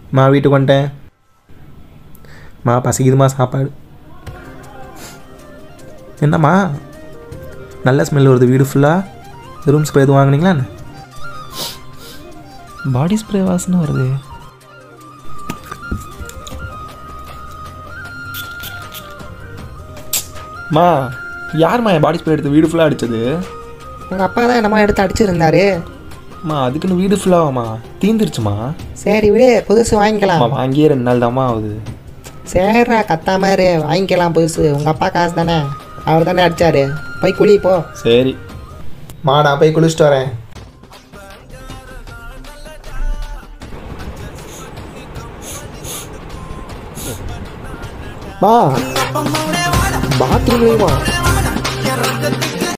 வீட்டுக்கு வந்துட்டேன். பசிக்குதுமா சாப்பாடு. என்னம்மா நல்ல ஸ்மெல் வருது வீடு ஃபுல்லாக. ரூம் ஸ்ப்ரே எதுவும் வாங்கினீங்களா? பாடி ஸ்ப்ரே வாசனை வருது. யாரும்மா என் பாடி ஸ்ப்ரே எடுத்து வீடு ஃபுல்லாக அடித்தது? உங்கள் அப்பா தான் என்னம்மா எடுத்து அடிச்சிருந்தாரு. அதுக்குன்னு வீடு ஃபுல்லாகுமா? தீந்துருச்சுமா. சரி விடு, புதுசு வாங்கிக்கலாம். வாங்கியே 2 நாள் தாம்மா ஆகுது. சரிடா கத்தாம இரு, வாங்கிக்கலாம் புதுசு. உங்கள் அப்பா காசு தானே, அவர் தானே அடித்தாரு. போய் குளி போ. சரி நான் போய் குளிச்சுட்டு வரேன். பாத்ரூம்